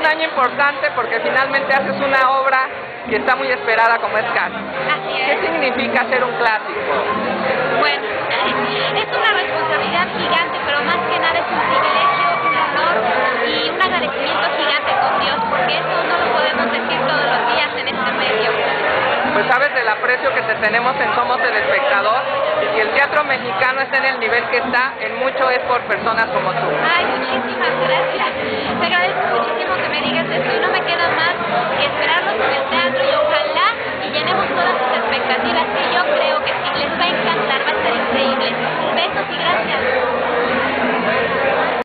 año importante porque finalmente haces una obra que está muy esperada como es Cats. Así ¿Qué es. significa ser un clásico? Bueno, es una responsabilidad gigante, pero más que nada es un privilegio, un honor y un agradecimiento gigante con Dios, porque eso no lo podemos decir todos los días en este medio. Pues sabes del aprecio que te tenemos en Somos el Espectador, y si el teatro mexicano está en el nivel que está, en mucho es por personas como tú. Ay, muchísimas gracias.